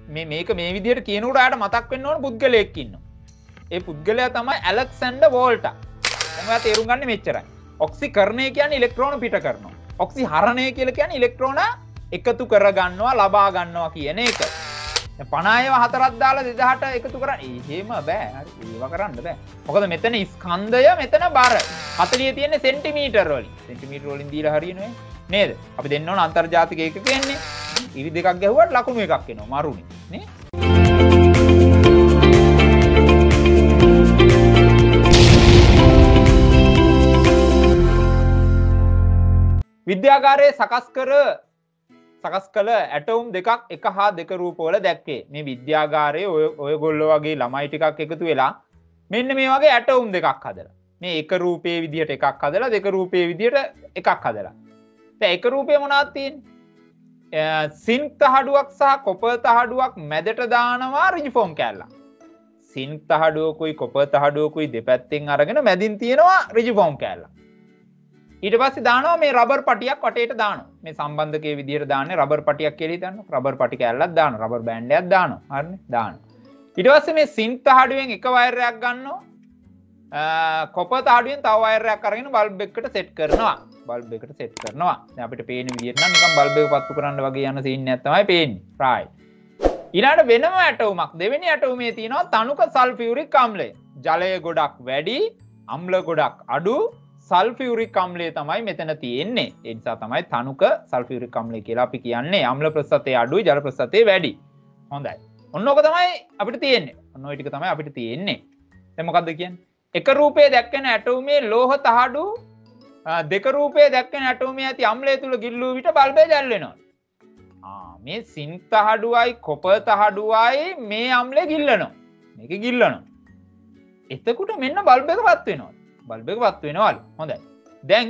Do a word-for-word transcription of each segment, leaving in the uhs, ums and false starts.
මේ මේක මේ විදිහට කියනකොට ආට මතක් වෙන්න ඕන පුද්ගලයෙක් ඉන්නවා. ඒ පුද්ගලයා තමයි ඇලෙක්සැන්ඩර් වෝල්ටා. දැන් ඔයා තේරුම් ගන්න මෙච්චරයි. ඔක්සිකරණය කියන්නේ ඉලෙක්ට්‍රෝන පිට කරනවා. ඔක්සිහරණය කියලා කියන්නේ ඉලෙක්ට්‍රෝන එකතු කර ගන්නවා, ලබා ගන්නවා කියන එක. දැන් පණ ඒවා හතරක් දාලා දෙදහට එකතු කරන්න. එහෙම බෑ. හරි. ඒව කරන්න බෑ. මොකද මෙතන ස්කන්ධය මෙතන බර. හතළිය තියෙන්නේ සෙන්ටිමීටර වලින්. සෙන්ටිමීටර වලින් දීලා හරියන්නේ නේද? අපි දෙන්න ඕන අන්තර්ජාතික ඒකක එන්නේ. ඉරි දෙකක් ගැහුවට ලකුණු එකක් එනවා. මරුනේ. නේ? විද්‍යාගාරයේ සකස් කර සකස් කළ ඇටෝම් දෙකක් එක හා දෙක රූපවල දැක්කේ. මේ විද්‍යාගාරයේ ඔය ඔයගොල්ලෝ වගේ ළමයි ටිකක් එකතු වෙලා මෙන්න මේ වගේ ඇටෝම් දෙකක් හදලා. මේ එක රූපයේ විදිහට එකක් හදලා දෙක රූපයේ විදිහට එකක් හදලා. දැන් එක රූපේ මොනවද තියෙන්නේ? සින්ක් තහඩුවක් සහ කොපර් තහඩුවක් මැදට දානවා රිජිෆෝම් කැල්ලක්. සින්ක් තහඩුවකුයි කොපර් තහඩුවකුයි දෙපැත්තෙන් අරගෙන මැදින් තියෙනවා රිජිෆෝම් කැල්ලක්. ඊට පස්සේ දානවා මේ රබර් පටියක් වටේට දානවා. මේ සම්බන්ධකයේ විදිහට දාන්නේ රබර් පටියක් කියලා හිතන්න. රබර් පටි කැල්ලක් දානවා. රබර් බෑන්ඩ් එකක් දානවා. හරිනේ? දානවා. ඊට පස්සේ මේ සින්ක් තහඩුවෙන් එක වයර් එකක් ගන්නවා. කොපර් තහඩුවෙන් තව වයර් එකක් අරගෙන බල්බ් එකකට සෙට් කරනවා. බල්බ් එකට සෙට් කරනවා. දැන් අපිට පේන විදිහට නම් නිකන් බල්බ් එක පත්තු කරන්න වගේ යන සීන් එකක් තමයි පේන්නේ. රයිට්. ඊළඟට වෙනම ඇටෝමක් දෙවෙනි ඇටෝමේ තියෙනවා තනුක සල්ෆියුරික් අම්ලය. ජලය ගොඩක් වැඩි, අම්ල ගොඩක් අඩු සල්ෆියුරික් අම්ලය තමයි මෙතන තියෙන්නේ. ඒ නිසා තමයි තනුක සල්ෆියුරික් අම්ලය කියලා අපි කියන්නේ. අම්ල ප්‍රසතය අඩුයි, ජල ප්‍රසතය වැඩි. හොඳයි. ඔන්න ඕක තමයි අපිට තියෙන්නේ. ඔන්න ඔය ටික තමයි අපිට තියෙන්නේ. දැන් මොකද්ද කියන්නේ? එක රූපයේ දැක්වෙන ඇටෝමේ ලෝහ තහඩු දෙක රූපයේ දැක්වෙන ඇටෝමේ ඇති අම්ලය තුල ගිල්ලූ විට බල්බය දැල් වෙනවා. ආ මේ සින්ක් තහඩුවයි කොපර් තහඩුවයි මේ අම්ලය ගිල්ලනවා. මේක ගිල්ලනවා. එතකොට මෙන්න බල්බ් එකපත් වෙනවා. බල්බ් එකපත් වෙනවලු. හොඳයි. දැන්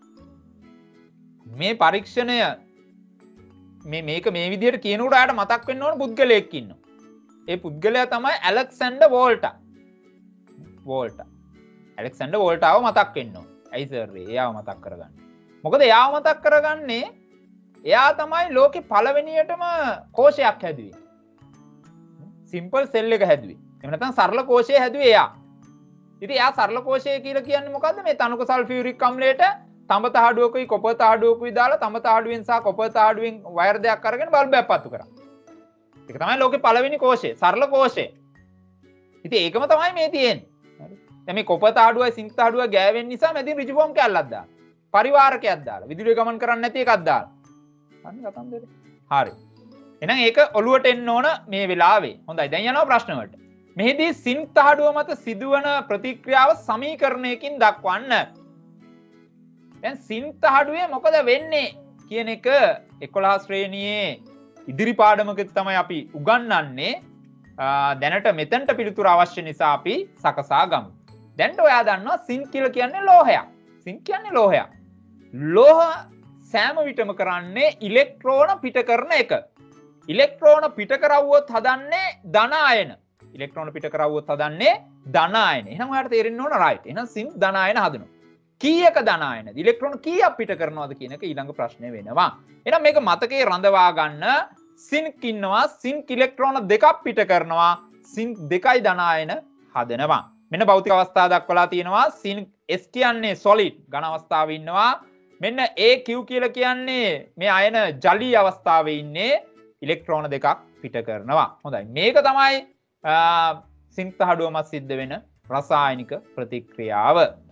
මේ පරීක්ෂණය මේ මේක මේ විදිහට කියනකොට ආට මතක් වෙන්න ඕන පුද්ගලයෙක් ඉන්නවා. ඒ පුද්ගලයා තමයි ඇලෙක්සැන්ඩර් වෝල්ටා. වෝල්ටා. ඇලෙක්සැන්ඩර් වෝල්ටාව මතක් වෙන්න ඕන. ඇයි සර් එයාව මතක් කරගන්න. මොකද එයාව මතක් කරගන්නේ එයා තමයි ලෝකේ පළවෙනියටම කෝෂයක් හැදුවේ. සිම්පල් සෙල් එක හැදුවේ. එහෙම නැත්නම් සරල කෝෂය හැදුවේ එයා. ඉතින් එයා සරල කෝෂය කියලා කියන්නේ මොකද්ද? මේ තනුක සල්ෆියුරික් අම්ලයට තඹ තහඩුවකුයි කොපර් තහඩුවකුයි දාලා තඹ තහඩුවෙන් සහ කොපර් තහඩුවෙන් වයර් දෙකක් අරගෙන බල්බයක් පත්තු කරා. ඒක තමයි ලෝකේ පළවෙනි කෝෂය, සරල කෝෂය. ඉතින් ඒකම තමයි මේ තියෙන්නේ. දැන් මේ කොපර් තහඩුවයි සින්ක් තහඩුවයි ගෑවෙන්න නිසා මැදින් රිජිෆෝම් කැල්ලක් දාලා. පරිවාරකයක් දාලා. විදුලිය ගමන් කරන්නේ නැති එකක් දාලා. අන්න කතන්දරේ. හරි. එහෙනම් ඒක ඔලුවට එන්න ඕන මේ වෙලාවේ. හොඳයි. දැන් යනවා ප්‍රශ්න වලට. මෙහිදී සින්ක් තහඩුව මත සිදුවන ප්‍රතික්‍රියාව සමීකරණයකින් දක්වන්න. දැන් සින්ක් තහඩුවේ මොකද වෙන්නේ කියන එක එකොළහ ශ්‍රේණියේ ඉදිරි පාඩමක තමයි අපි උගන්වන්නේ. දැනට මෙතනට පිළිතුරු අවශ්‍ය නිසා අපි සකසා ගමු. දැන් ඔයා දන්නවා සින්ක් කියලා කියන්නේ ලෝහයක්. සින්ක් කියන්නේ ලෝහයක්. ලෝහ සෑම විටම කරන්නේ ඉලෙක්ට්‍රෝන පිට කරන එක. ඉලෙක්ට්‍රෝන පිට කරවුවොත් හදන්නේ ධන අයන. ඉලෙක්ට්‍රෝන පිට කරවුවොත් හදන්නේ ධන අයන. එහෙනම් ඔයාලට තේරෙන්න ඕන රයිට්. එහෙනම් සින්ක් ධන අයන හදනවා. කීයක ධන අයනද? ඉලෙක්ට්‍රෝන කීයක් පිට කරනවද කියන එක ඊළඟ ප්‍රශ්නේ වෙනවා. එහෙනම් මේක මතකේ රඳවා ගන්න. සින්ක් ඉන්නවා. සින්ක් ඉලෙක්ට්‍රෝන දෙකක් පිට කරනවා. සින්ක් දෙකයි ධන අයන හදනවා. මෙන්න භෞතික අවස්ථාව දක්වලා තියෙනවා. සින්ක් S කියන්නේ solid ඝන අවස්ථාවේ ඉන්නවා. මෙන්න A Q කියලා කියන්නේ මේ අයන ජලීය අවස්ථාවේ ඉන්නේ. ඉලෙක්ට්‍රෝන දෙකක් පිට කරනවා. හොඳයි. මේක තමයි සින්ක් තහඩුව මත සිද්ධ වෙන රසායනික ප්‍රතික්‍රියාව.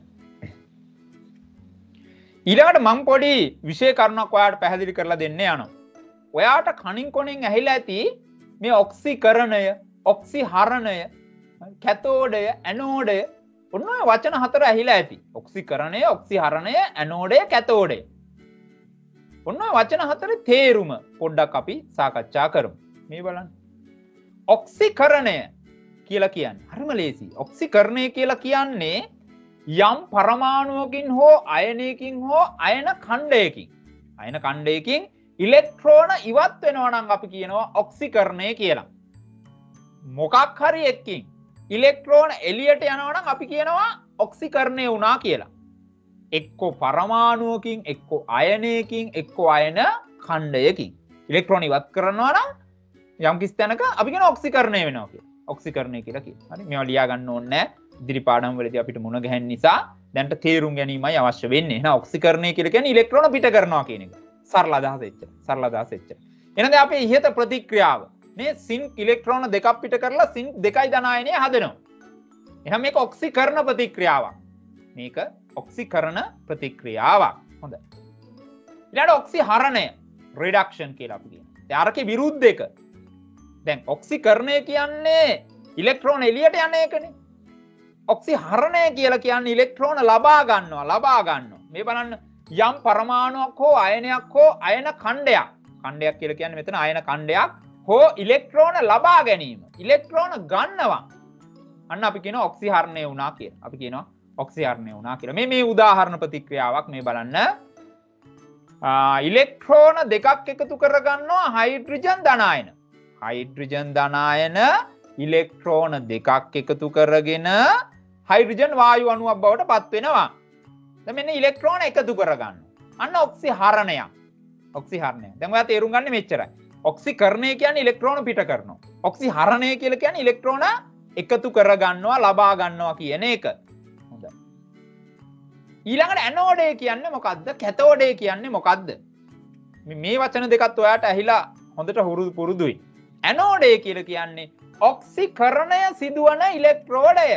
ඊළඟට මම පොඩි විශේෂ කරුණක් ඔයාලට පැහැදිලි කරලා දෙන්න යනවා. ඔයාට කණින් කොණෙන් ඇහිලා ඇති මේ ඔක්සිකරණය, ඔක්සිහරණය, කැතෝඩය, ඇනෝඩය ඔන්න ඔය වචන හතර ඇහිලා ඇති. ඔක්සිකරණය, ඔක්සිහරණය, ඇනෝඩය, කැතෝඩය. ඔන්න ඔය වචන හතරේ තේරුම පොඩ්ඩක් අපි සාකච්ඡා කරමු. මේ බලන්න. ඔක්සිකරණය කියලා කියන්නේ හරිම ලේසි. ඔක්සිකරණය කියලා කියන්නේ යම් පරමාණුවකින් හෝ අයනයකින් හෝ අයන ඛණ්ඩයකින් අයන ඛණ්ඩයකින් ඉලෙක්ට්‍රෝන ඉවත් වෙනවා නම් අපි කියනවා ඔක්සිකරණය කියලා. මොකක් හරි එකකින් ඉලෙක්ට්‍රෝන එළියට යනවා නම් අපි කියනවා ඔක්සිකරණය වුණා කියලා. එක්කෝ පරමාණුවකින්, එක්කෝ අයනයකින්, එක්කෝ අයන ඛණ්ඩයකින් ඉලෙක්ට්‍රෝන ඉවත් කරනවා නම් යම් කිසි තැනක අපි කියන ඔක්සිකරණය වෙනවා කියලා. ඔක්සිකරණය කියලා කියනවා. හරි මේවා ලියා ගන්න ඕනේ නැහැ. ඉදිරි පාඩම් වලදී අපිට මුණ ගැහෙන නිසා දැන්ට තේරුම් ගැනීමයි අවශ්‍ය වෙන්නේ. එහෙනම් ඔක්සිකරණය කියලා කියන්නේ ඉලෙක්ට්‍රෝන පිට කරනවා කියන එක. සරල අදහස එච්චර. සරල අදහස එච්චර. එහෙනම් දැන් අපේ ඉහත ප්‍රතික්‍රියාව මේ සින්ක් ඉලෙක්ට්‍රෝන දෙකක් පිට කරලා සින්ක් දෙකයි ධනායනය හදනවා. එහෙනම් මේක ඔක්සිකරණ ප්‍රතික්‍රියාවක්. මේක ඔක්සිකරණ ප්‍රතික්‍රියාවක්. හොඳයි. ඊළඟට ඔක්සිහරණය රිඩක්ෂන් කියලා අපි කියනවා. දැන් අරකේ විරුද්ධ එක. දැන් ඔක්සිකරණය කියන්නේ ඉලෙක්ට්‍රෝන එළියට යන එකනේ. ඔක්සිහරණය කියලා කියන්නේ ඉලෙක්ට්‍රෝන ලබා ගන්නවා, ලබා ගන්නවා. මේ බලන්න යම් පරමාණුවක් හෝ අයනයක් හෝ අයන ඛණ්ඩයක්. ඛණ්ඩයක් කියලා කියන්නේ මෙතන අයන ඛණ්ඩයක් හෝ ඉලෙක්ට්‍රෝන ලබා ගැනීම. ඉලෙක්ට්‍රෝන ගන්නවා. අන්න අපි කියනවා ඔක්සිහරණය වුණා කියලා. අපි කියනවා ඔක්සිහරණය වුණා කියලා. මේ මේ උදාහරණ ප්‍රතික්‍රියාවක් මේ බලන්න. ඉලෙක්ට්‍රෝන දෙකක් එකතු කරගන්නවා හයිඩ්‍රජන් ධනායන. හයිඩ්‍රජන් ධනායන ඉලෙක්ට්‍රෝන දෙකක් එකතු කරගෙන හයිඩ්‍රජන් වායු අණුවක් බවට පත් වෙනවා. දැන් මෙන්න ඉලෙක්ට්‍රෝන එකතු කරගන්න. අන්න ඔක්සිහරණයක්. ඔක්සිහරණය. දැන් ඔයා තේරුම් ගන්න මෙච්චරයි. ඔක්සිකරණය කියන්නේ ඉලෙක්ට්‍රෝන පිට කරනවා. ඔක්සිහරණය කියලා කියන්නේ ඉලෙක්ට්‍රෝන එකතු කරගන්නවා, ලබා ගන්නවා කියන එක. හොඳයි. ඊළඟට ඇනෝඩය කියන්නේ මොකද්ද? කැතෝඩය කියන්නේ මොකද්ද? මේ වචන දෙකත් ඔයාට ඇහිලා හොඳට හුරු පුරුදුයි. ඇනෝඩය කියලා කියන්නේ ඔක්සිකරණය සිදුවන ඉලෙක්ට්‍රෝඩය.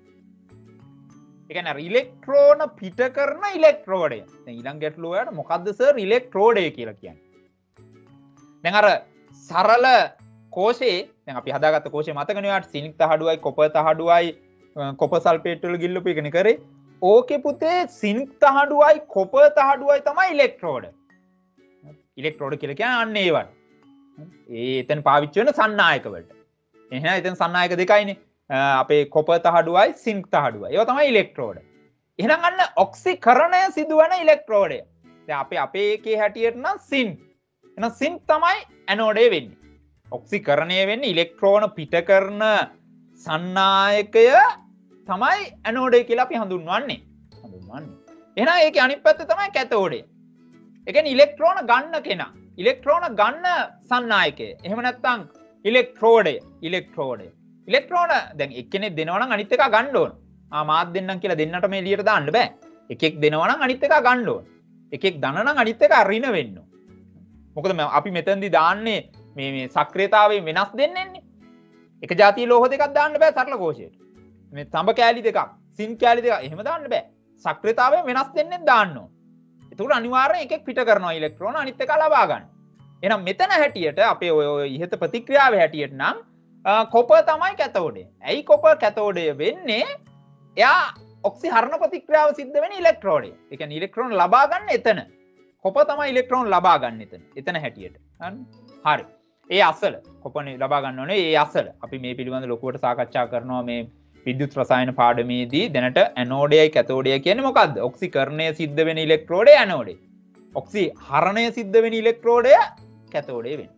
ඒ කියන්නේ ඉලෙක්ට්‍රෝන පිට කරන ඉලෙක්ට්‍රෝඩය. දැන් ඊළඟ ගැටලුව ඔයාට මොකද්ද සර් ඉලෙක්ට්‍රෝඩය කියලා කියන්නේ? දැන් අර සරල කෝෂේ දැන් අපි හදාගත්ත කෝෂේ මතකනේ ඔයාට සිනික් තහඩුවයි කොපර් තහඩුවයි කොපර් සල්ෆේට් වල ගිල්ලපු එකනේ කරේ. ඕකේ පුතේ සිනික් තහඩුවයි කොපර් තහඩුවයි තමයි ඉලෙක්ට්‍රෝඩ. ඉලෙක්ට්‍රෝඩ කියලා කියන්නේ අන්න ඒවට. ඒ එතන පාවිච්චි වෙන සන්නායක වලට. එහෙනම් එතන සන්නායක දෙකයිනේ. අපේ කොපර් තහඩුවයි සින්ක් තහඩුවයි. ඒවා තමයි ඉලෙක්ට්‍රෝඩ. එහෙනම් අන්න ඔක්සිකරණය සිදුවන ඉලෙක්ට්‍රෝඩය. දැන් අපේ අපේ එකේ හැටියට නම් සින්ක්. එහෙනම් සින්ක් තමයි ඇනෝඩය වෙන්නේ. ඔක්සිකරණය වෙන්නේ ඉලෙක්ට්‍රෝන පිට කරන සන්නායකය තමයි ඇනෝඩය කියලා අපි හඳුන්වන්නේ. හඳුන්වන්නේ. එහෙනම් ඒකේ අනිත් පැත්ත තමයි කැතෝඩය. ඒ කියන්නේ ඉලෙක්ට්‍රෝන ගන්න කෙනා. ඉලෙක්ට්‍රෝන ගන්න සන්නායකය. එහෙම නැත්නම් ඉලෙක්ට්‍රෝඩය. ඉලෙක්ට්‍රෝඩය. ඉලෙක්ට්‍රෝන දැන් එක්කෙනෙක් දෙනවා නම් අනිත් එකා ගන්න ඕන. ආ මාත් දෙන්නම් කියලා දෙන්නටම එළියට දාන්න බෑ. එකෙක් දෙනවා නම් අනිත් එකා ගන්න ඕන. එකෙක් දන නම් අනිත් එකා ඍණ වෙන්න ඕන. මොකද අපි මෙතනදී දාන්නේ මේ මේ සක්‍රියතාවයෙන් වෙනස් දෙන්නෙන්නේ. එක જાතිය ලෝහ දෙකක් දාන්න බෑ සරල කෝෂයට. මේ තඹ කෑලි දෙකක්, සින් කෑලි දෙකක් එහෙම දාන්න බෑ. සක්‍රියතාවයෙන් වෙනස් දෙන්නෙන් දාන්න ඕන. ඒකට අනිවාර්යයෙන් එකෙක් පිට කරනවා ඉලෙක්ට්‍රෝන අනිත් එක ලබා ගන්න. එහෙනම් මෙතන හැටියට අපේ ඔය ඉහත ප්‍රතික්‍රියාවේ හැටියට නම් කොපර් තමයි කැතෝඩය. ඇයි කොපර් කැතෝඩය වෙන්නේ? එයා ඔක්සිහරණ ප්‍රතික්‍රියාව සිද්ධ වෙන ඉලෙක්ට්‍රෝඩය. ඒ කියන්නේ ඉලෙක්ට්‍රෝන ලබා ගන්න එතන. කොපර් තමයි ඉලෙක්ට්‍රෝන ලබා ගන්න එතන. එතන හැටියට. හරි. ඒ අසල කොපර් ලබා ගන්න ඕනේ ඒ අසල. අපි මේ පිළිබඳව ලොකුවට සාකච්ඡා කරනවා මේ විද්‍යුත් රසායන පාඩමේදී. දැනට ඇනෝඩයයි කැතෝඩයයි කියන්නේ මොකද්ද? ඔක්සිකරණය සිද්ධ වෙන ඉලෙක්ට්‍රෝඩය ඇනෝඩය. ඔක්සිහරණය සිද්ධ වෙන ඉලෙක්ට්‍රෝඩය කැතෝඩය වෙන්නේ.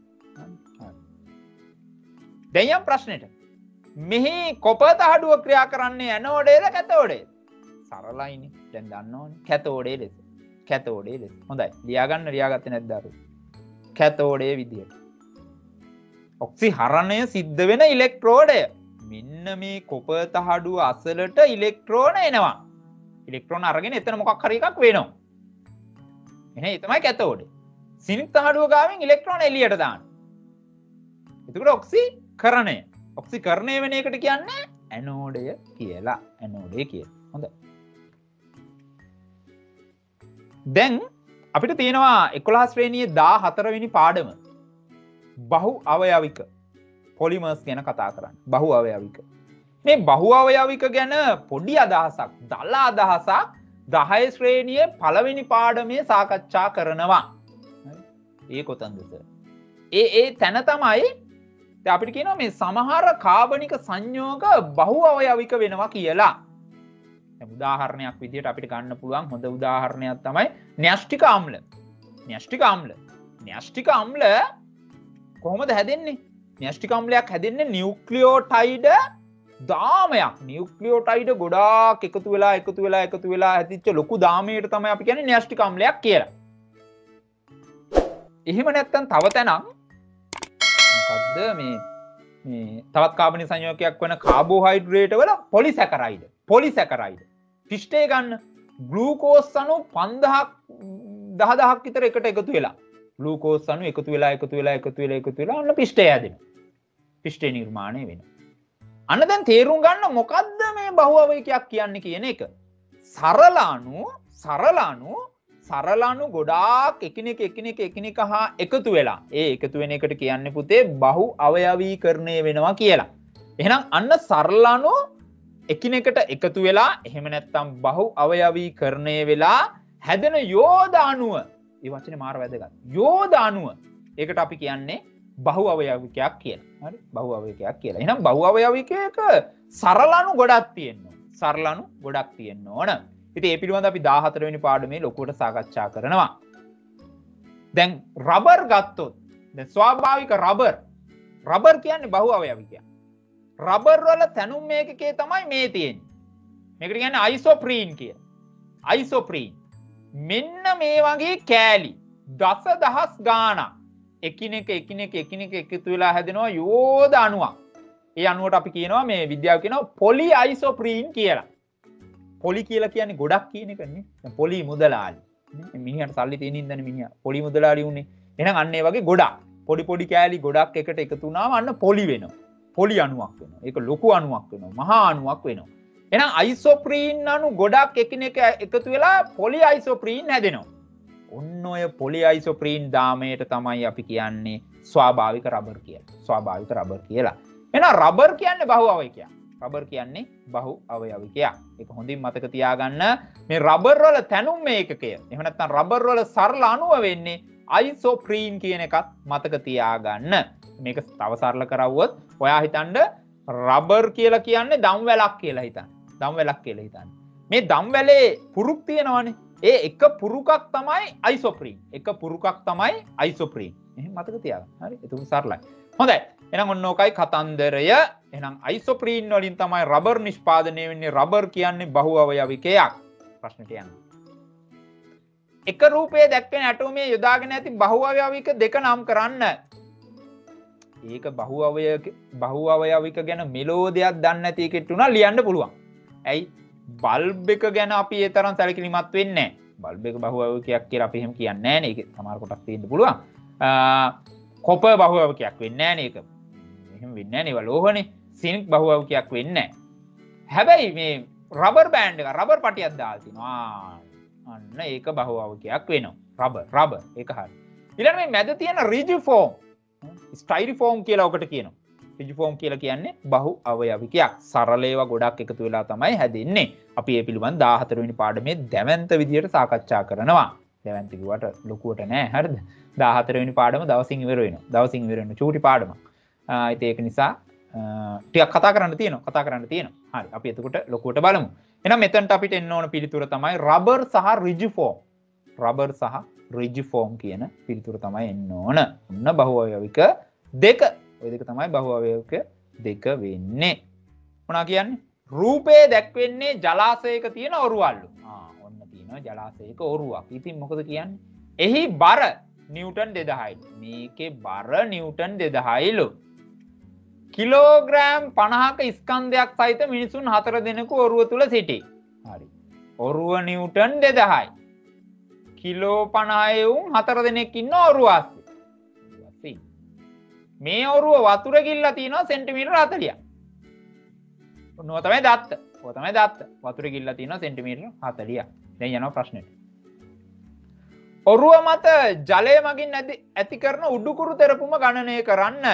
දැන් යම් ප්‍රශ්නෙට මෙහි කොපර් තහඩුව ක්‍රියා කරන්නේ ඇනෝඩයද කැතෝඩයද? සරලයිනේ. දැන් දන්නවනේ. කැතෝඩය ලෙස. කැතෝඩය ලෙස. හොඳයි. ලියා ගන්න ලියාගත්තේ නැද්ද අර? කැතෝඩය විදියට. ඔක්සිහරණය සිද්ධ වෙන ඉලෙක්ට්‍රෝඩය. මෙන්න මේ කොපර් තහඩුව අසලට ඉලෙක්ට්‍රෝන එනවා. ඉලෙක්ට්‍රෝන අරගෙන එතන මොකක් හරි එකක් වෙනවා. එහෙනම් ඒ තමයි කැතෝඩය. සිනික් තහඩුව ගාවින් ඉලෙක්ට්‍රෝන එළියට දාන්න. එතකොට ඔක්සිකරණය. ඔක්සිකරණය වෙන එකට කියන්නේ ඇනෝඩය කියලා. ඇනෝඩය කියලා. හොඳයි. දැන් අපිට තියෙනවා එකොළහ ශ්‍රේණියේ දාහතර වෙනි පාඩම. බහු අවයවික පොලිමර්ස් ගැන කතා කරන්න. බහු අවයවික. මේ බහු අවයවික ගැන පොඩි අදහසක්, දල අදහසක් දහය ශ්‍රේණියේ පළවෙනි පාඩමේ සාකච්ඡා කරනවා. ඒ කොතනද සර්? ඒ ඒ තැන තමයි දැන් අපිට කියනවා මේ සමහර කාබනික සංයෝග බහු අවයවික වෙනවා කියලා. දැන් උදාහරණයක් විදිහට අපිට ගන්න පුළුවන් හොඳ උදාහරණයක් තමයි න්‍යෂ්ටික අම්ල. න්‍යෂ්ටික අම්ල. න්‍යෂ්ටික අම්ල කොහොමද හැදෙන්නේ? න්‍යෂ්ටික අම්ලයක් හැදෙන්නේ නියුක්ලියෝටයිඩ දාමයක්. නියුක්ලියෝටයිඩ ගොඩාක් එකතු වෙලා එකතු වෙලා එකතු වෙලා හැදිච්ච ලොකු දාමයකට තමයි අපි කියන්නේ න්‍යෂ්ටික අම්ලයක් කියලා. එහෙම නැත්තම් තව තැනක් මොකද්ද? මොකද්ද මේ මේ තවත් කාබනීය සංයෝගයක් වෙන කාබෝහයිඩ්‍රේට් වල පොලිසැකරයිඩ් පොලිසැකරයිඩ් පිෂ්ඨය ගන්න ග්ලූකෝස් අණු පන්දහක් දහදහක් විතර එකට එකතු වෙලා ග්ලූකෝස් අණු එකතු වෙලා එකතු වෙලා එකතු වෙලා එකතු වෙලා අන්න පිෂ්ඨය හැදෙනවා පිෂ්ඨය නිර්මාණය වෙනවා අන්න දැන් තේරුම් ගන්න මොකද්ද මේ බහු අවයවයක් කියන්නේ කියන එක සරල අණු සරල අණු සරල අණු ගොඩාක් එකිනෙක එකිනෙක එකිනෙක හා එකතු වෙලා ඒ එකතු වෙන එකට කියන්නේ පුතේ බහු අවයවීකරණය වෙනවා කියලා එහෙනම් අන්න සරල අණු එකිනෙකට එකතු වෙලා එහෙම නැත්නම් බහු අවයවීකරණය වෙලා හැදෙන යෝධ අණුව ඒ වචනේ මාර වැදගත් යෝධ අණුව ඒකට අපි කියන්නේ බහු අවයවිකයක් කියලා හරි බහු අවයවිකයක් කියලා එහෙනම් බහු අවයවිකයක සරල අණු ගොඩක් තියෙනවා සරල අණු ගොඩක් තියෙන්න ඕන ඉතින් ඒ පිළිබඳව අපි දාහතර වෙනි පාඩමේ ලොකුවට සාකච්ඡා කරනවා දැන් රබර් ගත්තොත් දැන් ස්වාභාවික රබර් රබර් කියන්නේ බහු අවයවිකයක් රබර් වල තැනුම් මේකකේ තමයි මේ තියෙන්නේ මේකට කියන්නේ අයිසෝප්‍රීන් කියලා අයිසෝප්‍රීන් මෙන්න මේ වගේ කෑලි දසදහස් ගාණක් එකිනෙක එකිනෙක එකිනෙක එකතු වෙලා හැදෙනවා යෝධ අණුවක්. ඒ අණුවට අපි කියනවා මේ විද්‍යාව කියනවා පොලි අයිසෝප්‍රීන් කියලා. පොලි කියලා කියන්නේ ගොඩක් කියන එකනේ. දැන් පොලි මුදලාලි. මිනිහට සල්ලි තියෙන ඉඳන් මිනිහා පොලි මුදලාලි උනේ. එහෙනම් අන්න ඒ වගේ ගොඩක්. පොඩි පොඩි කෑලි ගොඩක් එකට එකතු වුණාම අන්න පොලි වෙනවා. පොලි අණුවක් වෙනවා. ඒක ලොකු අණුවක් වෙනවා. මහා අණුවක් වෙනවා. එහෙනම් අයිසෝප්‍රීන් අණු ගොඩක් එකිනෙක එකතු වෙලා පොලි අයිසෝප්‍රීන් හැදෙනවා. ඔන්න ඔය පොලි අයිසෝප්‍රීන් දාමයට තමයි අපි කියන්නේ ස්වාභාවික රබර් කියලා. ස්වාභාවික රබර් කියලා. එහෙනම් රබර් කියන්නේ බහු අවයවයක්. රබර් කියන්නේ බහු අවයවිකයක්. ඒක හොඳින් මතක තියාගන්න. මේ රබර් වල තැනුම් මේකකය. එහෙම නැත්නම් රබර් වල සරල අණුව වෙන්නේ අයිසෝප්‍රීන් කියන එකත් මතක තියාගන්න. මේක තව සරල කරවුවොත් ඔයා හිතන්න රබර් කියලා කියන්නේ දම් වැලක් කියලා හිතන්න. දම් වැලක් කියලා හිතන්න. මේ දම් වැලේ පුරුක් තියෙනවනේ. ඒ එක පුරුකක් තමයි අයිසෝප්‍රීන්. එක පුරුකක් තමයි අයිසෝප්‍රීන්. එහෙනම් මතක තියාගන්න. හරි? ඒක සරලයි. හොඳයි. එහෙනම් ඔන්න ඕකයි කතන්දරය. එහෙනම් අයිසෝප්‍රීන් වලින් තමයි රබර් නිෂ්පාදනය වෙන්නේ. රබර් කියන්නේ බහු අවයවිකයක්. ප්‍රශ්නෙට යන්න. එක රූපයේ දැක්වෙන ඇටෝමයේ යොදාගෙන ඇති බහු අවයවික දෙක නම් කරන්න. ඒක බහු අවයවික බහු අවයවික ගැන මෙලෝ දෙයක් දන්නේ නැති එකෙට උනා ලියන්න පුළුවන්. ඇයි? බල්බ් එක ගැන අපි ඒ තරම් සැලකිලිමත් වෙන්නේ නැහැ. බල්බ් එක බහු අවයවිකයක් කියලා අපි එහෙම කියන්නේ නැහැ නේ. ඒක සමහර කොටස් තියෙන්න පුළුවන්. කොපර් බහු අවයවිකයක් වෙන්නේ නැහැ නේ ඒක. එහෙම වෙන්නේ නැහැ නේ. ඒවා ලෝහනේ. සින්ක් බහු අවයවිකයක් වෙන්නේ නැහැ. හැබැයි මේ රබර් බෑන්ඩ් එක රබර් පටියක් දාලා තිනවා. අන්න ඒක බහු අවයවිකයක් වෙනවා. රබර් රබර් ඒක හරි. ඊළඟ මේ මැද තියෙන රිජිෆෝම් ස්ටයිරිෆෝම් කියලා ඔකට කියනවා. රිජිෆෝම් කියලා කියන්නේ බහු අවයවිකයක්. සරල ඒවා ගොඩක් එකතු වෙලා තමයි හැදෙන්නේ. අපි මේ පිළිබඳ දාහතර වෙනි පාඩමේ දැවැන්ත විදියට සාකච්ඡා කරනවා. දැවැන්ත කිව්වට ලොකුවට නෑ. හරිද? දාහතර වෙනි පාඩම දවසින් ඉවර වෙනවා. දවසින් ඉවර වෙන චූටි පාඩමක්. ඉතින් ඒක නිසා ටිකක් කතා කරන්න තියෙනවා. කතා කරන්න තියෙනවා. හරි. අපි එතකොට ලොකුවට බලමු. එහෙනම් මෙතනට අපිට එන්න ඕන පිළිතුර තමයි රබර් සහ රිජිෆෝම්. රබර් සහ රිජිෆෝම් කියන පිළිතුර තමයි එන්න ඕන. ඔන්න බහු අවයවික දෙක. ඔය දෙක තමයි බහු අවයවික දෙක වෙන්නේ. මොනවා කියන්නේ? රූපේ දැක්වෙන්නේ ජලාශයක තියෙන ඔරුවල්ලු. ආ ඔන්න තියෙනවා ජලාශයක ඔරුවක්. ඉතින් මොකද කියන්නේ? එහි බර නිව්ටන් දෙදහයි. මේකේ බර නිව්ටන් දෙදහයිලු. කිලෝග්‍රෑම් පනහක ස්කන්ධයක් සහිත මිනිසුන් හතර දෙනෙකු ඔරුව තුල සිටී. හරි. ඔරුව නිව්ටන් දෙදහයි. කිලෝ පනහේ උන් හතර දෙනෙක් ඉන්න ඔරුව අස්සේ. මේ ඔරුව වතුර ගිල්ලා තියෙනවා සෙන්ටිමීටර හතලියක්. ඔන්නෝ තමයි දත්ත. ඔය තමයි දත්ත. වතුර ගිල්ලා තියෙනවා සෙන්ටිමීටර හතලියක්. දැන් යනවා ප්‍රශ්නෙට. ඔරුව මත ජලය මගින් ඇති කරන උඩුකුරු තෙරපුම ගණනය කරන්න.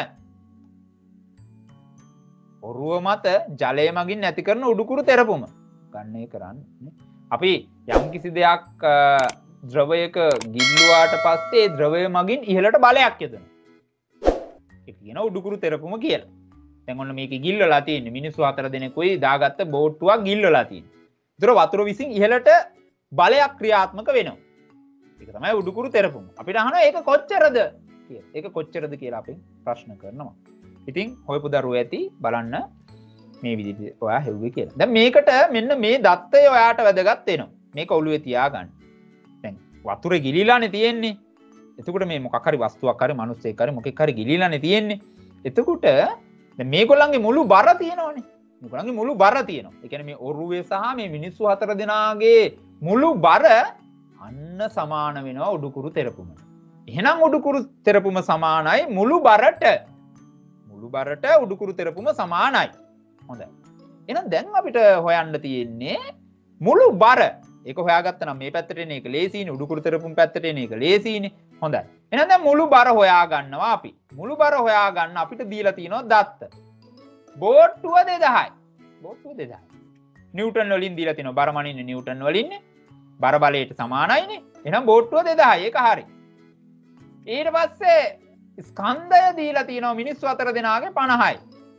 ඔරුව මත ජලය මගින් ඇති කරන උඩුකුරු තෙරපුම ගණනය කරන්න. අපි යම් කිසි දෙයක් ද්‍රවයක ගිල්ලුවාට පස්සේ ද්‍රවය මගින් ඉහළට බලයක් යොදනවා. ඒක කියන උඩුකුරු තෙරපුම කියලා. දැන් ඔන්න මේක ගිල්ලලා තියෙන්නේ මිනිස්සු හතර දෙනෙකුයි දාගත්ත බෝට්ටුවක් ගිල්ලලා තියෙන්නේ. ඒතර වතුර විසින් ඉහළට බලයක් ක්‍රියාත්මක වෙනවා. ඒක තමයි උඩුකුරු තෙරපුම. අපිට අහනවා ඒක කොච්චරද කියලා. ඒක කොච්චරද කියලා අපි ප්‍රශ්න කරනවා. ඉතින් හොයපු දරුවෝ ඇති බලන්න මේ විදිහට ඔයා හෙව්වේ කියලා. දැන් මේකට මෙන්න මේ දත්තය ඔයාට වැදගත් වෙනවා. මේක ඔළුවේ තියාගන්න. දැන් වතුරේ ගිලිලානේ තියෙන්නේ. එතකොට මේ මොකක් හරි වස්තුවක් හරි මිනිස්සෙක් හරි මොකෙක් හරි ගිලිලානේ තියෙන්නේ. එතකොට මේගොල්ලන්ගේ මුළු බර තියෙනවනේ. මේගොල්ලන්ගේ මුළු බර තියෙනවා. ඒ කියන්නේ මේ ඔරුවේ සහ මේ මිනිස්සු හතර දෙනාගේ මුළු බර අන්න සමාන වෙනවා උඩුකුරු තෙරපුම. එහෙනම් උඩුකුරු තෙරපුම සමානයි මුළු බරට. මුළු බරට උඩුකුරු තෙරපුම සමානයි. හොඳයි. එහෙනම් දැන් අපිට හොයන්න තියෙන්නේ මුළු බර. ඒක හොයාගත්තා නම් මේ පැත්තට එන එක ලේසියිනේ. උඩුකුරු තෙරපුම පැත්තට එන එක ලේසියිනේ. හොඳයි. එහෙනම් දැන් මුළු බර හොයා ගන්නවා අපි. මුළු බර හොයා ගන්න අපිට දීලා තියෙනවා දත්ත. බෝට්ටුව දෙදහයි. බෝට්ටුව දෙදහයි. නිව්ටන් වලින් දීලා තියෙනවා. බර මනින්නේ නිව්ටන් වලින්නේ. බර බලයට සමානයිනේ. එහෙනම් බෝට්ටුව දෙදහයි. ඒක හරි. ඊට පස්සේ ස්කන්ධය දීලා තියෙනවා මිනිස්සු හතර දෙනාගේ පනහයි.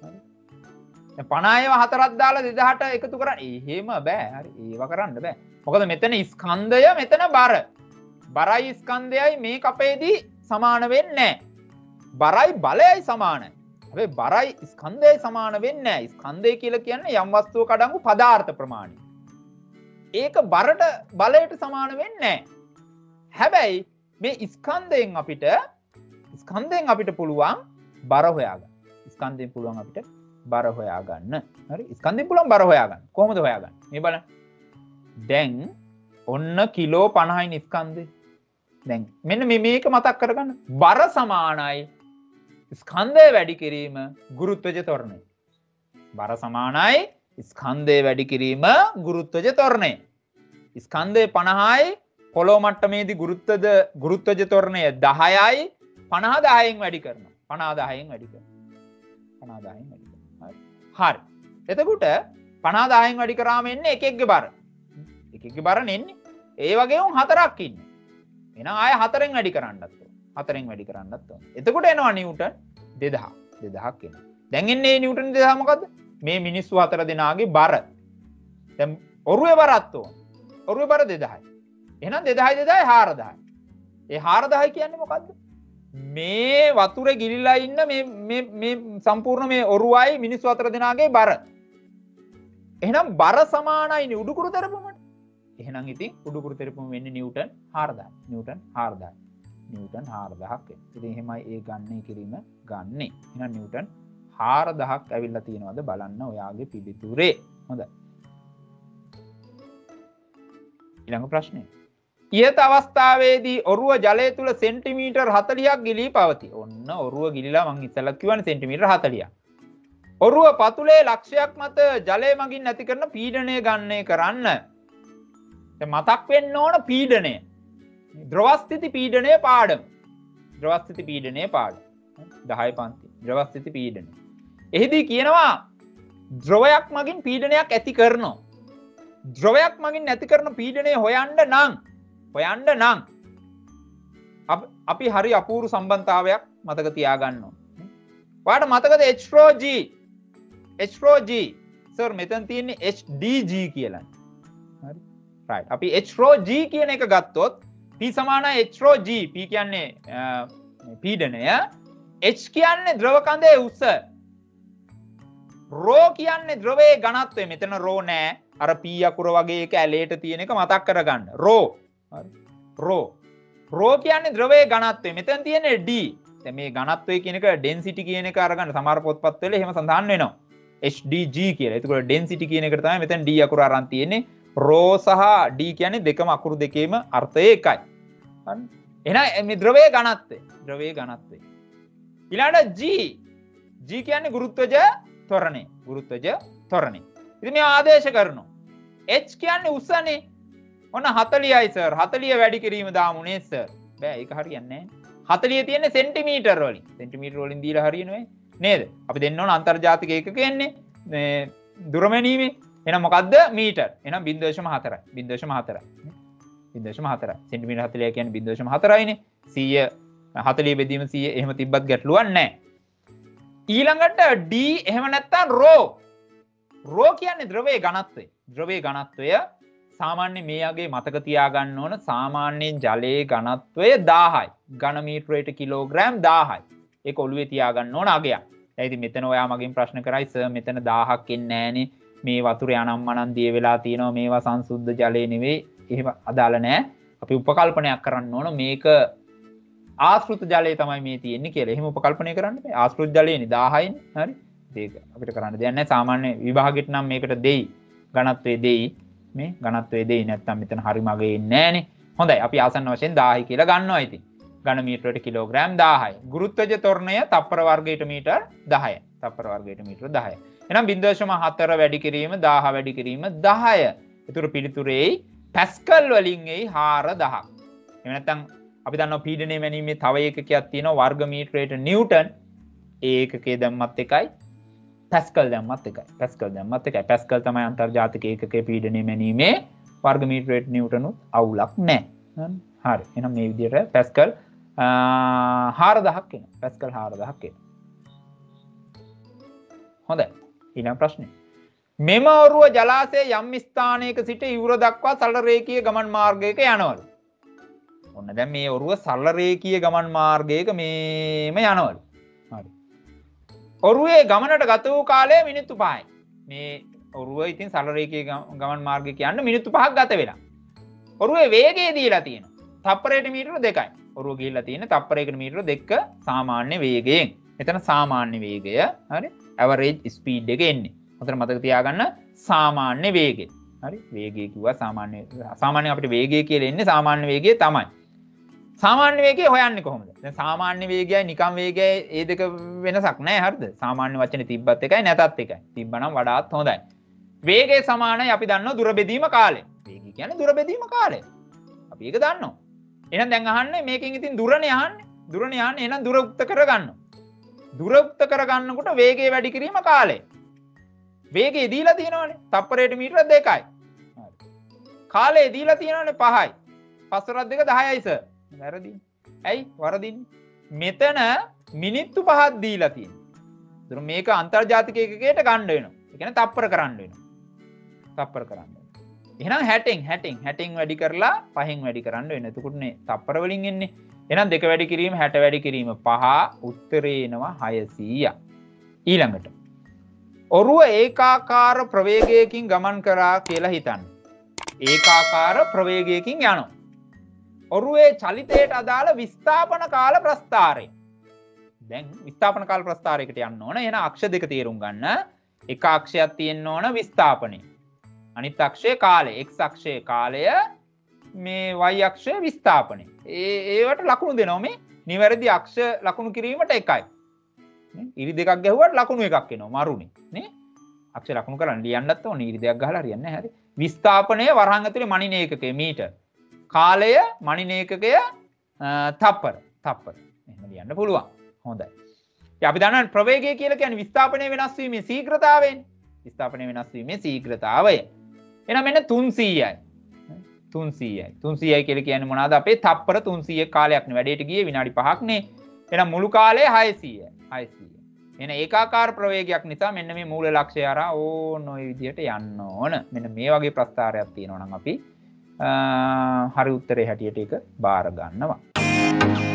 දැන් පනහේව හතරක් දාලා දෙදහට එකතු කරන්න. එහෙම බෑ. හරි. ඒව කරන්න බෑ. මොකද මෙතන ස්කන්ධය මෙතන බර. බරයි ස්කන්ධයයි මේ කපේදී සමාන වෙන්නේ නැහැ. බරයි බලයයි සමානයි. හැබැයි බරයි ස්කන්ධයයි සමාන වෙන්නේ නැහැ. ස්කන්ධය කියලා කියන්නේ යම් වස්තුවක අඩංගු පදාර්ථ ප්‍රමාණය. ඒක බරට බලයට සමාන වෙන්නේ නැහැ. හැබැයි මේ ස්කන්ධයෙන් අපිට ස්කන්ධයෙන් අපිට පුළුවන් බර හොයාගන්න. ස්කන්ධයෙන් පුළුවන් අපිට බර හොයාගන්න. හරි? ස්කන්ධයෙන් පුළුවන් බර හොයාගන්න. කොහොමද හොයාගන්නේ? මේ බලන්න. දැන් ඔන්න කිලෝ පනහයි ස්කන්ධය. දැන් මෙන්න මේ මේක මතක් කරගන්න. බර සමානයි ස්කන්ධය වැඩි කිරීම ගුරුත්වජ ත්වරණය. බර සමානයි ස්කන්ධය වැඩි කිරීම ගුරුත්වජ ත්වරණය. ස්කන්ධය පනහයි පොළොව මට්ටමේදී ගුරුත්වද ගුරුත්වජ ත්වරණය දහයයි පනහ දහයෙන් වැඩි කරනවා. පනහ දහයෙන් වැඩි කරනවා. පනහ දහයෙන් වැඩි කරනවා. හරි. එතකොට පනහ දහයෙන් වැඩි කරාම එන්නේ එකෙක්ගේ බර. එකෙක්ගේ බර නෙන්නේ. ඒ වගේ උන් හතරක් ඉන්නේ. එහෙනම් ආය හතරෙන් වැඩි කරන්නත් ඕන. හතරෙන් වැඩි කරන්නත් ඕන. එතකොට එනවා නිව්ටන් දෙදහස්. දෙදහස් එනවා. දැන් එන්නේ නිව්ටන් දෙදහස් මොකද්ද? මේ මිනිස්සු හතර දෙනාගේ බර. දැන් ඔරුවේ බරත් ඕන. ඔරුවේ බර දෙදහයි. එහෙනම් දෙදහයි දෙදහයි හාරදහයි. ඒ හාරදහයි කියන්නේ මොකද්ද? මේ වතුරේ ගිලිලා ඉන්න මේ මේ මේ සම්පූර්ණ මේ ඔරුවයි මිනිස්සු හතර දෙනාගේ බර. එහෙනම් බර සමානයිනේ උඩුකුරු තරපමට. එහෙනම් ඉතින් උඩුකුරු තෙරපුම වෙන්නේ නිව්ටන් හාරදහයි. නිව්ටන් හාරදහයි. නිව්ටන් හාරදහක්. ඉතින් එහෙමයි ඒ ගන්නේ කිරීම ගන්නෙ. එහෙනම් නිව්ටන් හාරදහක් ඇවිල්ලා තියෙනවද බලන්න ඔයාගේ පිළිතුරේ. හොඳයි. ඊළඟ ප්‍රශ්නේ. ඊට අවස්ථාවේදී ඔරුව ජලය තුල සෙන්ටිමීටර් හතළිහක් ගිලී පවතී. ඔන්න ඔරුව ගිලිලා මං ඉස්සෙල්ලා කිව්වනේ සෙන්ටිමීටර් හතළිහක්. ඔරුව පතුලේ ලක්ෂයක් මත ජලය මගින් නැති කරන පීඩනය ගණනය කරන්න. මතක් වෙන්න ඕන පීඩනය. ද්‍රවස්ථිති පීඩනය පාඩම. ද්‍රවස්ථිති පීඩනය පාඩම. දහය පන්ති. ද්‍රවස්ථිති පීඩනය. එහිදී කියනවා ද්‍රවයක් මගින් පීඩනයක් ඇති කරනවා. ද්‍රවයක් මගින් නැති කරන පීඩනය හොයන්න නම් හොයන්න නම් අපි හරි අපූර්ව සම්බන්ධතාවයක් මතක තියාගන්න ඕන. ඔයාලට මතකද H rho G? H rho G. Sir මෙතන තියෙන්නේ H D G කියලා. හරි. right. අපි H rho G කියන එක ගත්තොත් P සමානයි H rho G. P කියන්නේ පීඩනය. H කියන්නේ ද්‍රව කඳේ උස. rho කියන්නේ ද්‍රවයේ ඝනත්වය. මෙතන rho නෑ. අර P අකුර වගේ එක ඇලේට තියෙන එක මතක් කරගන්න. rho. හරි. rho. rho කියන්නේ ද්‍රවයේ ඝනත්වය. මෙතන තියෙන්නේ D. දැන් මේ ඝනත්වය කියන එක density කියන එක අරගන්න සමහර පොත්පත් වල එහෙම සඳහන් වෙනවා. H D G කියලා. ඒකෝල density කියන එකට තමයි මෙතන D අකුර අරන් තියෙන්නේ. rho සහ D කියන්නේ දෙකම අකුරු දෙකේම අර්ථය එකයි. හරි. එහෙනම් මේ ද්‍රවයේ ඝනත්වය. ද්‍රවයේ ඝනත්වය. ඊළඟට G. G කියන්නේ ගුරුත්වජ ත්වරණය. ගුරුත්වජ ත්වරණය. ඉතින් මේ ආදේශ කරනවා. H කියන්නේ උසනේ. ඔන්න හතළිහයි සර්. හතළිහ වැඩි කිරීම දාමු නේ සර්. බෑ ඒක හරියන්නේ නැහැ. හතළිහ තියෙන්නේ සෙන්ටිමීටර් වලින්. සෙන්ටිමීටර් වලින් දීලා හරියන්නේ නේද? අපි දෙන්න ඕන අන්තර්ජාතික ඒකක එන්නේ මේ දුරමැනීමේ. එහෙනම් මොකද්ද? මීටර්. එහෙනම් zero point four. zero point four. zero point four. Centimetre හතළිහ කියන්නේ zero point four යිනේ. සීය හතළිහ බෙදීම සීය එහෙම තිබ්බත් ගැටලුවක් නැහැ. ඊළඟට D එහෙම නැත්නම් rho. rho කියන්නේ ද්‍රවයේ ඝනත්වය. ද්‍රවයේ ඝනත්වය සාමාන්‍ය මේ යගේ මතක තියාගන්න ඕන සාමාන්‍යයෙන් ජලයේ ඝනත්වය දහයයි. ඝන මීටරයට කිලෝග්‍රෑම් දහයයි. ඒක ඔළුවේ තියාගන්න ඕන අගයක්. දැන් ඉතින් මෙතන ඔයා මගෙන් ප්‍රශ්න කරයි සර් මෙතන දහයක් එන්නේ නැහනේ. මේ වතුර යනම්මනම් දිය වෙලා තියෙනවා මේවා සංසුද්ධ ජලය නෙවෙයි. එහෙම අදාළ නැහැ. අපි උපකල්පනයක් කරන්න ඕන මේක ආශ්‍රිත ජලය තමයි මේ තියෙන්නේ කියලා. එහෙම උපකල්පනය කරන්න බෑ. ආශ්‍රිත ජලයනේ දහයනේ. හරි. ඒක අපිට කරන්න දෙයක් නැහැ. සාමාන්‍ය විභාගෙට නම් මේකට දෙයි. ඝනත්වයේ දෙයි. මේ ඝනත්වයේ දෙයි නැත්තම් මෙතන හරි මගේ ඉන්නේ නැහනේ. හොඳයි. අපි ආසන්න වශයෙන් දහය කියලා ගන්නවා ඉතින්. ඝන මීටරයට කිලෝග්‍රෑම් දහය. ගුරුත්වජ ත්වරණය තප්පර වර්ගයට මීටර් දහය. තප්පර වර්ගයට මීටර් දහය. එහෙනම් zero point four වැඩි කිරීම දහය වැඩි කිරීම දහය. ඒතර පිළිතුරේ පැස්කල් වලින් එයි four thousand. එහෙම නැත්නම් අපි දන්නවා පීඩනය මැනීමේ තව ඒකකයක් තියෙනවා වර්ග මීටරයට නිව්ටන්. ඒ ඒකකයේ දැම්මත් එකයි පැස්කල් දැම්මත් එකයි. පැස්කල් දැම්මත් එකයි. පැස්කල් තමයි අන්තර්ජාතික ඒකකයේ පීඩනය මැනීමේ වර්ග මීටරයට නිව්ටන් උත් අවුලක් නැහැ. හරි. එහෙනම් මේ විදිහට පැස්කල් four thousand එනවා. පැස්කල් four thousand එනවා. හොඳයි. ඊළඟ ප්‍රශ්නේ. මෙම ඔරුව ජලාශයේ යම් ස්ථානයක සිට ඉවුර දක්වා සරල රේඛීය ගමන් මාර්ගයක යනවලු. ඔන්න දැන් මේ ඔරුව සරල රේඛීය ගමන් මාර්ගයක මේම යනවලු. හරි. ඔරුවේ ගමනට ගත වූ කාලය මිනිත්තු පහයි. මේ ඔරුව ඉතින් සරල රේඛීය ගමන් මාර්ගයක යන්න මිනිත්තු පහක් ගත වෙලා. ඔරුවේ වේගය දීලා තියෙනවා. තප්පරයට මීටර දෙකයි. ඔරුව ගිහිල්ලා තියෙන්නේ තප්පරයකට මීටර දෙක සාමාන්‍ය වේගයෙන්. මෙතන සාමාන්‍ය වේගය හරි ඇවරේජ් ස්පීඩ් එක එන්නේ. හොඳට මතක තියාගන්න සාමාන්‍ය වේගය. හරි වේගය කිව්වා සාමාන්‍ය සාමාන්‍ය අපිට වේගය කියලා එන්නේ සාමාන්‍ය වේගය තමයි. සාමාන්‍ය වේගය හොයන්නේ කොහොමද? දැන් සාමාන්‍ය වේගයයි නිකම් වේගයයි ඒ දෙක වෙනසක් නැහැ හරිද? සාමාන්‍ය වචනේ තිබ්බත් එකයි නැතත් එකයි. තිබ්බනම් වඩාත් හොඳයි. වේගය සමානයි අපි දන්නවා දුර බෙදීම කාලය. වේගය කියන්නේ දුර බෙදීම කාලය. අපි ඒක දන්නවා. එහෙනම් දැන් අහන්නේ මේකෙන් ඉතින් දුරනේ අහන්නේ. දුරනේ අහන්නේ එහෙනම් දුර උක්ත කරගන්නවා. දුර උක්ත කරගන්නකොට වේගය වැඩි කිරීම කාලය. වේගය දීලා තියෙනවනේ. තප්පරයට මීටර දෙකයි. හරි. කාලය දීලා තියෙනවනේ පහයි. පස් වරක් දෙක දහයයි සර්. වැරදි. ඇයි වරදින්නේ? මෙතන මිනිත්තු පහක් දීලා තියෙනවා. ඒතර මේක අන්තර්ජාතික ඒකකයට ගන්න වෙනවා. ඒ කියන්නේ තප්පර කරන්න වෙනවා. තප්පර කරන්න වෙනවා. එහෙනම් හැටෙන් හැටෙන් හැටෙන් වැඩි කරලා පහෙන් වැඩි කරන්න වෙනවා. එතකොටනේ තප්පර වලින් එන්නේ. එහෙනම් දෙක වැඩි කිරීම හැට වැඩි කිරීම පහ උත්තරේ එනවා හයසීයක්. ඊළඟට ඔරුව ඒකාකාර ප්‍රවේගයකින් ගමන් කරා කියලා හිතන්න. ඒකාකාර ප්‍රවේගයකින් යනවා. ඔරුවේ චලිතයට අදාළ විස්ථාපන කාල ප්‍රස්ථාරය. දැන් විස්ථාපන කාල ප්‍රස්ථාරයකට යන්න ඕන. එහෙනම් අක්ෂ දෙක තේරුම් ගන්න. එක අක්ෂයක් තියෙන්න ඕන විස්ථාපනය. අනිත් අක්ෂය කාලය. x අක්ෂය කාලය මේ y අක්ෂය විස්ථාපනය. ඒ ඒවට ලකුණු දෙනවා මේ නිවැරදි අක්ෂ ලකුණු කිරීමට එකයි. ඉරි දෙකක් ගැහුවට ලකුණු එකක් එනවා මරුනේ නේ. අක්ෂ ලකුණු කරන්න ලියන්නත් ඕනේ. ඉරි දෙකක් ගහලා හරියන්නේ නැහැ. හරි. විස්ථාපනය වරහන් ඇතුලේ මණින ඒකකය මීටර්. කාලය මණින ඒකකය තප්පර. තප්පර. එහෙම ලියන්න පුළුවන්. හොඳයි. ඉතින් අපි දන්නවා ප්‍රවේගය කියලා කියන්නේ විස්ථාපනය වෙනස් වීමේ ශීඝ්‍රතාවයනේ. විස්ථාපනය වෙනස් වීමේ ශීඝ්‍රතාවය. එහෙනම් මෙන්න තුන්සීයයි. තුන්සීයයි. තුන්සීයයි කියලා කියන්නේ මොනවාද? අපේ තප්පර තුන්සීය කාලයක්නේ වැඩේට ගියේ විනාඩි පහක්නේ. එහෙනම් මුළු කාලය හයසීයයි. හයසීයයි. එහෙනම් ඒකාකාර ප්‍රවේගයක් නිසා මෙන්න මේ මූල ලක්ෂ්‍යය අරා ඕන ඔය විදිහට යන්න ඕන. මෙන්න මේ වගේ ප්‍රස්ථාරයක් තියෙනවා නම් අපි හරි උත්තරේ හැටියට ඒක බාර ගන්නවා.